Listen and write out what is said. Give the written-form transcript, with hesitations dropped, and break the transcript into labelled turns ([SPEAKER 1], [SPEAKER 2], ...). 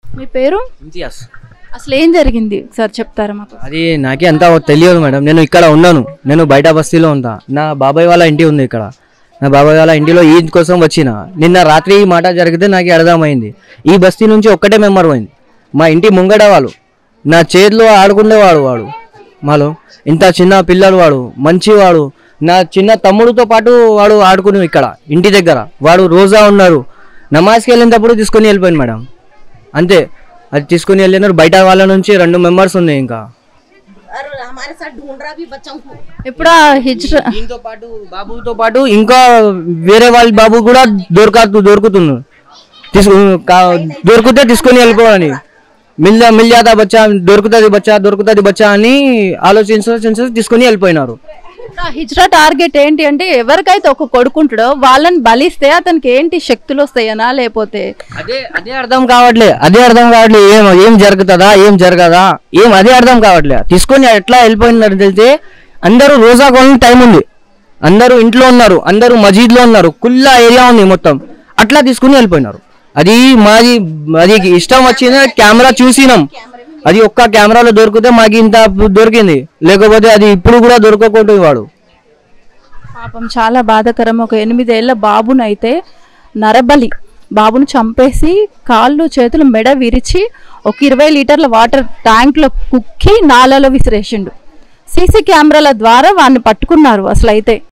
[SPEAKER 1] మీ పేరు?
[SPEAKER 2] ఇంతియాజ్.
[SPEAKER 1] అసలు ఏం జరిగింది సార్ చెప్తారా మాకు?
[SPEAKER 2] అది నాకే అంతా తెలియదు మేడం. నేను ఇక్కడ ఉన్నాను, నేను బయట బస్తీలో ఉంటా. నా బాబాయ్ వాళ్ళ ఇంటి ఉంది ఇక్కడ. నా బాబాయ్ వాళ్ళ ఇంటిలో ఈద్ కోసం వచ్చిన. నిన్న రాత్రి ఈ మాట జరిగితే నాకు అర్థమైంది. ఈ బస్తీ నుంచి ఒక్కటే మెంబర్ పోయింది, మా ఇంటి ముంగడ వాళ్ళు. నా చేతిలో ఆడుకునేవాడు వాడు. మాలో ఇంత చిన్న పిల్లలు, వాడు మంచివాడు. నా చిన్న తమ్ముడితో పాటు వాడు ఆడుకుని ఇక్కడ ఇంటి దగ్గర. వాడు రోజా ఉన్నారు, నమాజ్కి వెళ్ళినప్పుడు తీసుకొని వెళ్ళిపోయింది మేడం. అంతే, అది తీసుకుని వెళ్ళినారు. బయట వాళ్ళ నుంచి 2 మెంబర్స్ ఉన్నాయి. ఇంకా
[SPEAKER 1] ఇప్పుడు
[SPEAKER 2] దీంతో పాటు బాబుతో పాటు ఇంకా వేరే వాళ్ళ బాబు కూడా దొరుకుతున్నారు. దొరికితే తీసుకొని వెళ్ళిపోవాలని, మిల్లాదా బచ్చా, దొరుకుతుంది బచ్చా అని ఆలోచించి తీసుకొని వెళ్ళిపోయినారు.
[SPEAKER 1] హిజ్రా టార్గెట్ ఏంటి అంటే ఎవరికైతే ఒక కొడుకుంటాడో వాళ్ళని బలిస్తే అతనికి ఏంటి శక్తులు వస్తాయనా, లేకపోతే
[SPEAKER 2] అదే అర్థం కావట్లే. ఏం జరుగుతుందా ఏం జరగదా అదే అర్థం కావట్లే. తీసుకొని ఎట్లా వెళ్ళిపోయినారు తెలితే, అందరూ రోజా కొన్ని టైం ఉంది, అందరూ ఇంట్లో ఉన్నారు, అందరూ మజీద్లో ఉన్నారు, కుల్లా ఏరియా ఉంది మొత్తం. అట్లా తీసుకుని వెళ్ళిపోయినారు. అది ఇష్టం వచ్చింది. కెమెరా చూసినాం, అది ఒక్క కెమెరాలో దొరికితే మాకు ఇంత దొరికింది, లేకపోతే అది ఇప్పుడు కూడా దొరకకూడదు. వాడు
[SPEAKER 1] పాపం చాలా బాధాకరం. ఒక 8 ఏళ్ల బాబునైతే నరబలి, బాబును చంపేసి కాళ్ళు చేతులు మెడ విరిచి ఒక 20 లీటర్ల వాటర్ ట్యాంక్లో కుక్కి నాలలో విసిరేసిండు. సీసీ కెమెరాల ద్వారా వాడిని పట్టుకున్నారు అసలు అయితే.